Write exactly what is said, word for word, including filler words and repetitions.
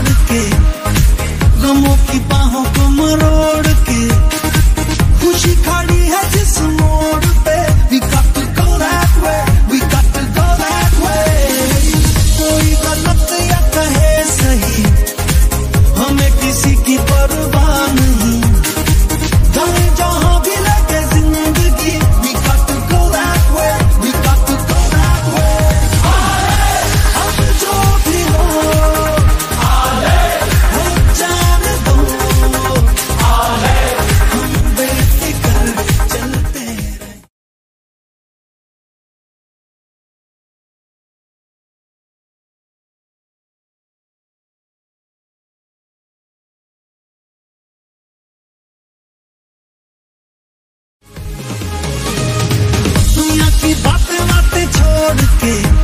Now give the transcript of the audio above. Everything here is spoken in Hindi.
छोड़ के, गमों की बाहों को मरोड़ के, खुशी खड़ी है जिस मोड़ पे, we got to go that way, we got to go that way। कोई गलत या कहे सही, हमें किसी की परवाह नहीं, जाने जहां भी लगे जिंदगी, we got to go that way, we got to go that way। हम जो भी हो, हो जाने दो, हम बेफिक्र चलते रहे। दुनिया की बातें बातें छोड़ के,